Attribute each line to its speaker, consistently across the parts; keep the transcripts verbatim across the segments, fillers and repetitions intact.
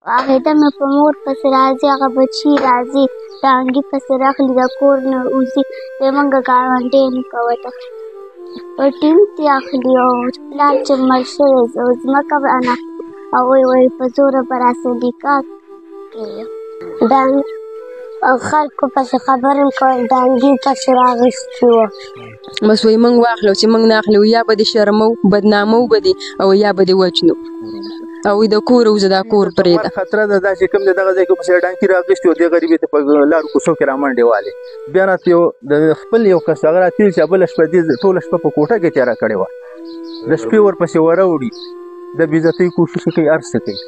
Speaker 1: واحده مې په مور پسې راځي، هغه بچي راځي ډانګي پسې راخلي د کور نه وځي، دی موږ ګاونډی نه کوته په ټیم کې اخلي او پلار چې مړ شوی او ځمکه به نه هغوی وایي په زوره به راسه نکاح کوي. او خلکو پسې خبرې کول ډانګي پسې راغېستي وه.
Speaker 2: بس وایي موږ واخلو چې موږ نه اخلو یا به دې شرمو بدنامو به دې او یا به دې وجنو او د کور وځه دا کور پرېږده.
Speaker 3: خطره ده دا چې کوم دی دغه ځای کې پسې ډانګي راغېستي و دې غریبې ته په لارو کوڅو کې رامنډې والې. بیا راته یو د خپل یو کس هغه راتېر چې بله شپه دې ټوله شپه په کوټه کې تېره کړې وه، د شپې ورپسې وروړي، د بې عزتۍ کوشش کوي، هر څه کوي.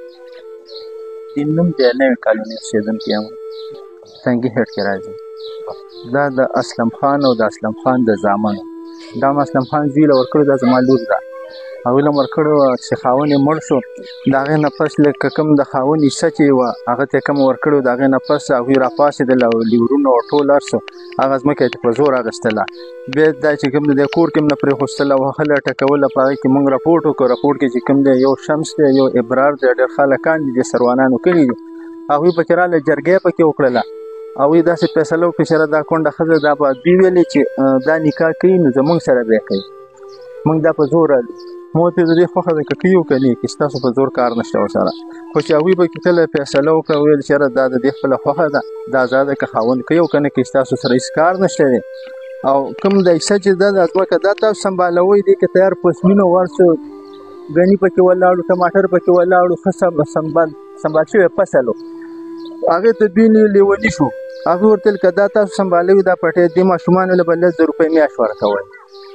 Speaker 3: نوم دی نوې کالوني اوسېدونکی یم، تنګي هېډ کې راځي. دا د اسلم خان او د اسلم خان د زامن دا م اسلم خان زوی له ورکړو، دا زما لور ده. هغوی له م ورکړو چې خاوند یې مړ شو، د هغې نه پس لکه کوم د خاوند حصه چې وه هغه ته یې کومه ورکړې وه، د هغې نه پس هغوی راپاڅېدل او لیورونه او ټول هر څه هغه ځمکه یې په زور اخېستله. بیا دا چې کوم دی کور کې م نه پرېښودله، وهله ټکوله، په هغې کې مونږ راپورټ وکړو. راپورټ کې چې کوم دی یو شمس دی، یو ابرار دی، ډېر خلکان دي دې سروانانو کړي دي. هغوی پکې راله جرګه یې پکې وکړله. هغوی داسې فیصله وکړه چې دا کونډه ښځه دا به دوی ویلې چې دا نکاح کوي نو زموږ سره به یې کوي، موږ دا په زور رالو. ما ورته د دې خوښه ده که کوي او که نه کوي، ستاسو په زور کار نشته ورسره. خو چې هغوی به کله فیصله وکړه ویل چې یاره دا د دې خپله خوښه ده، دا ازاده که خاوند کوي او که نه کوي، ستاسو سره هېڅ کار نشته دی. او کوم د حصه چې ده دا ځمکه دا تاسو سنبالوئ، دې کې تیار فصلونه ور څه ګني پکې ولاړو، ټماټر پکې ولاړو، ښه سنبال سنبال شوی فصل و. هغې ته دوی لیوني شو. هغوی ورته ویل که دا تاسو سنبالوي دا پټۍ، دې ماشومانو له به لس زره روپۍ میاشت ورکوئ.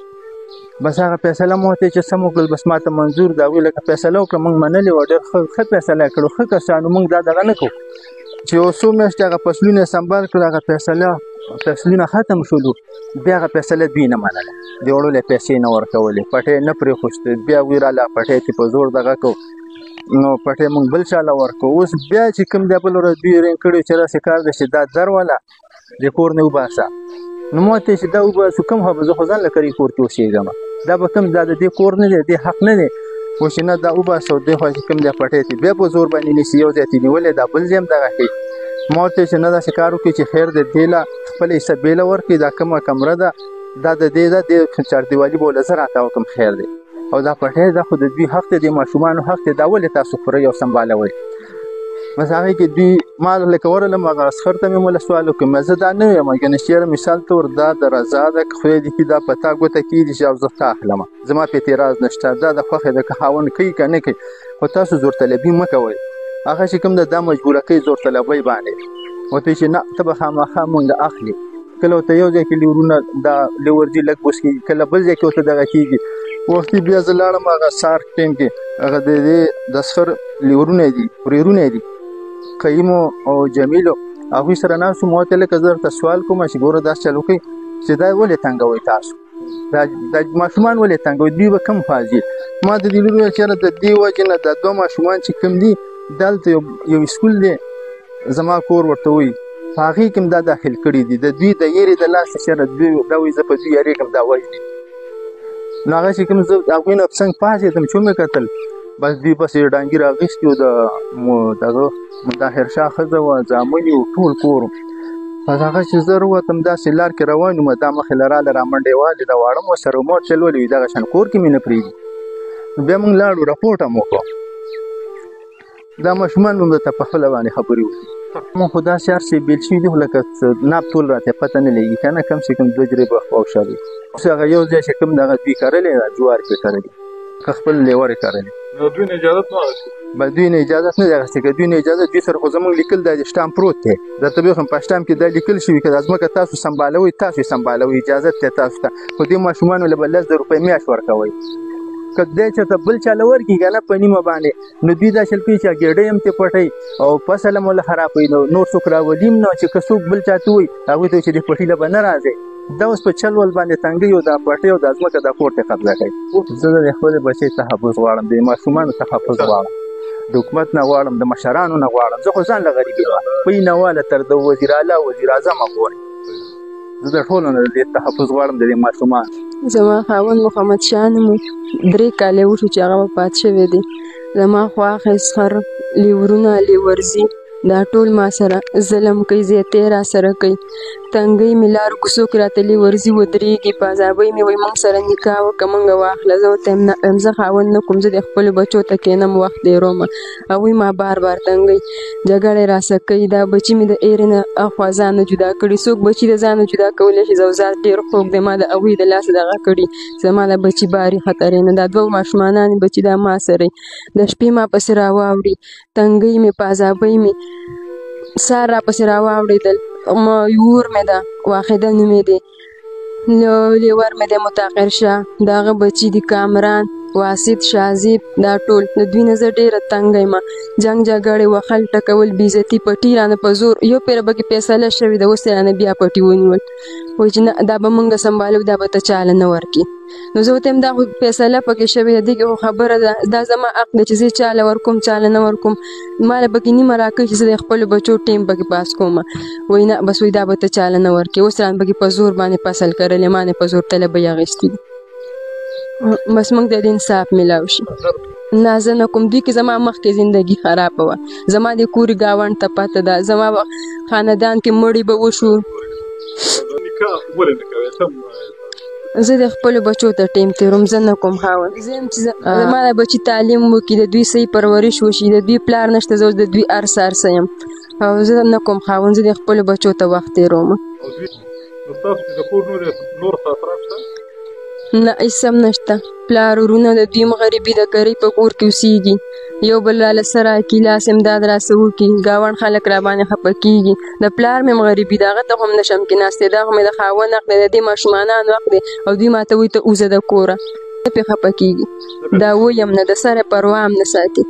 Speaker 3: بس هغه فیصله مو ورته چې سم وکړل، بس ما ته منظور ده. هغوی لکه فیصله وکړه، موږ منلې وه، ډېر ښه فیصله یې کړو، ښه کسانو، موږ دا دغه نه کوو. چې یو څو میاشتې هغه فصلونه یې سنبال کړل، هغه فیصله فصلونه ختم شولو، بیا هغه فیصله دوی نه منله، د وړلو پیسې نه ورکولې، پټۍ نه پرېښوستې. بیا هغوی راله پټۍ ته په زور دغه کو، نو پټۍ موږ بل چا له ورکو. اوس بیا چې کوم دی بل ورځ دوی رنګ کړي چې داسې کار دی چې دا در واله د کور نه وباسه. نو ما ورته چې دا وباسو کوم خو به زه خو ځان له کرې کور کې اوسېږم، دا به کوم دا د دې کور نه دی، دې حق نه دی. خو چې نه دا وباسه او دې خوا چې کوم دی پټۍ ته بیا په زور باندې نیسي، یو ځای ته نیولې دا بل ځای هم دغه کوي. ما ورته چې نه داسې کار وکړي چې خیر دی، دې له خپله حصه بېله ورکړي، دا کومه کمره ده دا د دې ده، دې چاردیوالي به له زه راته وکړم، خیر دی. او دا پټۍ دا خو د دوی حق دی، د ماشومانو حق دی، دا ولې تاسو خورئ او سنبالوئ؟ بس هغې کې دوی ما لکه ورغلم هغه عسکر ته مې موله سوال وکړم، زه دا نه ویم کنه چې یاره مثال طور دا د رضا ده، که خدای دې کړي دا په تا ګوته کېږي چې او زه تا اخلمه، زما پې اعتراض نشته، دا د خوښې ده، که خاوند کوي که نه کوي. خو تاسو زور طلبي مه کوئ. هغه چې کوم ده دا مجبوره کوي زور طلبۍ باندې. ورته چې نه ته به خامخا مونږ اخلي، کله ورته یو ځای کې لیورونه دا لیورځي لږ بوس کېږي، کله بل ځای کې ورته دغه کېږي. وختي بیا زه لاړم هغه سهار ټایم کې، هغه د دې د سخر لیورونه دي، ورېرونه دي، قیمو او جمیلو، هغوی سره ناست وم. ما ورته لکه زه درته سوال کوم چې ګوره داسې چل وکړئ چې دا ولې تنګوئ تاسو، دا ماشومان ولې تنګوئ، دوی به کوم خوا ځي. ما د دې لور ویل چې یاره د دې وجې نه دا دوه ماشومان چې کوم دي دلته یو سکول دی زما کور ورته وایي، په هغې کې م دا داخل کړي دي، د دوی د یېرې د لاسه چې یاره دوی دا وایي زه په دوی یارېږم دا وژني. نو هغه چې کوم زه هغوی نه څنګ پاڅېدم چې ومې کتل، بس دوی بس یې ډانګي راغېستي وو، د دغه مطهر شاه ښځه وه، زامن یې وو، ټول کور و. بس هغه چې زه راووتم داسې لار کې روان وم، دا مخې له راله رامنډې والې، دا واړه مو ورسره مور چلولې وي، دغه شان کور کې مې نه پرېږدي. نو بیا موږ لاړو راپورټ هم وکړو. دا ماشومان به م درته په خپله باندې خبرې وکړي. مونږ خو داسې هر څه بېل شوي دي، خو لکه ناب ټول راته پته نه لګي که نه، کم سے کم دوه درې به واوښه دي. اوس هغه یو ځای چې کوم دغه دوی کرلې ده، جوار پرې کرلي، که خپل لیور یې کرلې.
Speaker 4: نو دوی نه اجازت نه اخلي؟
Speaker 3: به دوی نه اجازت نه دی اخیستی، که دوی نه اجازت دوی سره خو زموږ لیکل دا د شټامپ پروت دی، درته به وښیم په شټامپ کې دا لیکل شوي که دا ځمکه تاسو سنبالوئ تاسو یې سنبالوئ، اجازت دی تاسو ته، خو دې ماشومانو له به لس زره روپۍ میاشت ورکوئ. که دی چېرته بل چا له ورکړي که نه په نیمه باندې، نو دوی دا شل کوي چې ګېډۍ هم ترې پټوي او فصل هم له خرابوي، نو نور څوک راولي هم نه، چې که څوک بل چا ته وایي هغوی ته وایي چې دې پټي له به نه راځئ. دا اوس په چل ول باندې تنګوي او دا پټۍ او دا ځمکه دا کور ته قبضه کوي. زه د خپلې بچۍ تحفظ غواړم، د ماشومانو تحفظ غواړم، د حکومت نه غواړم، د مشرانو نه غواړم. زه خو ځان له غریبي وه پۍ نه واله تر د وزیر اعلی وزیر اعظمه پورې، زه د ټولو نه د دې تحفظ غواړم د دې ماشومانو.
Speaker 2: زما خاوند محمد شاه نوم و، درې کاله وشو چې هغه وفات شوی دی. زما خو اخیست خر لیورونه لیورځي دا ټول ما سره ظلم کوي زیاتې را سره کوي تنګۍ مې لارو کوڅو کې راته لیورځي ودرېږي په عذابۍ مې وایي موږ سره نکاح وکړه موږ واخله زه ورته یم زه خاوند نه کوم زه د خپلو بچو ته کښېنم وخت تېرومه هغوی ما بار بار تنګوي جګړه یې راسره کوي دا بچي مې د ایرې نه اخوا ځان نه جدا کړي څوک بچي د ځان نه جدا کولی شي زوزات ډېر خوږ دی ما د هغوی د لاسه دغه کړي زما د بچي باري خطرې نه دا دوه ماشومانان بچي دا ما سره د شپې ما پسې راواوړي تنګۍ مې په عذابۍ مې سار را پسې راواوړېدل یور مې ده واخده نوم یې دی لیور مې دی متاخر شاه د هغه بچي دي کامران واسط شازیب دا ټول د دوی نه زه ډېره تنګه یم جنګ جګړې وهل ټکول بېعزتي پټي رانه په زور یو پیره پکې فیصله شوې ده اوس یې رانه بیا پټي ونیول وایي چې نه دا به موږ سنبالو دا به ته چاله نه ورکړي نو زه ورته یم دا خو فیصله پکې شوې ده دې کې خو خبره ده دا زما حق دی چې زه چاله ورکوم چاله نه ورکوم ما له پکې نیمه راکوي چې زه د خپلو بچو ټیم پکې پاس کوم وایي نه بس وایي دا به ته چاله نه ورکړي اوس رانه پکې په زور باندې فصل کرلی ما نه په زور طلبۍ اخیستي دي بس موږ ته د انصاف میلاو شي نه زه نه کوم دوی کې زما مخکې زندګي خرابه وه زما د کورې ګاونډ ته پته ده زما خاندان کې مړي به وشو زه د خپلو بچو ته ټیم تېروم زه نه کوم خاوند زه یم چې زما د بچي تعلیم وکړي د دوی صحیح پرورش وشي د دوی پلار نشته زه اوس د دوی ارسه ارسه یم او زه نه کوم خاوند زه د خپلو بچو ته وخت تېروم نه هېڅ هم نشته پلار ورونه د دوی هم غریبي د کرۍ په کور کې اوسېږي یو بل راله څه راکړي لاس امداد راسه وکړي ګاونډ خلک را باندې خفه کېږي د پلار مې هم غریبي ده هغه ته خو هم نشم کېناستی دا خو مې د خاوند حق دی د دې ماشومانانو حق دی او دوی ما ته وایي ته وځه د کوره پې خفه کېږي دا ویم نه د سره پروا هم نه ساتي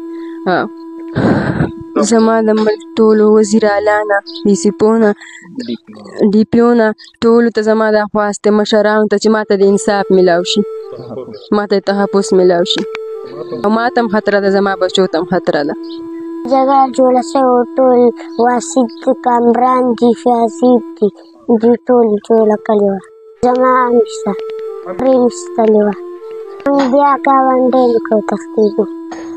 Speaker 2: زما د ملک ټولو وزیرالانه ډي سي پو نه ډي پي او نه ټولو ته زما دا خواست دی مشرانو ته چې ما ته د انصاف میلاو شي ما ته تحفظ میلاو شي او ما ته هم خطره ده زما بچو ته هم خطره ده
Speaker 1: جګړه جوړه شوې ټول واسط کامران دي فیاضیب دي دوی ټول جوړه کړې وه زما هم شته پرې مې ایستلې وه بیا ګاونډیانو کې وتښتېدو